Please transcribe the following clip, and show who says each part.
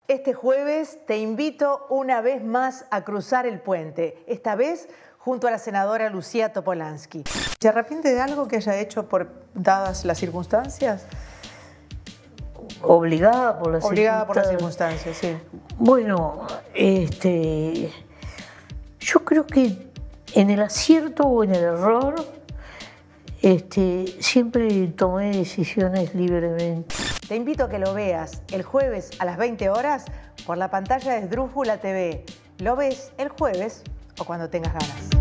Speaker 1: Este jueves te invito una vez más a cruzar el puente, esta vez junto a la senadora Lucía Topolansky. ¿Se arrepiente de algo que haya hecho dadas las circunstancias?
Speaker 2: Obligada por las circunstancias.
Speaker 1: Obligada por las circunstancias, sí.
Speaker 2: Bueno, yo creo que en el acierto o en el error, siempre tomé decisiones libremente.
Speaker 1: Te invito a que lo veas el jueves a las 20 horas por la pantalla de Esdrújula TV. Lo ves el jueves o cuando tengas ganas.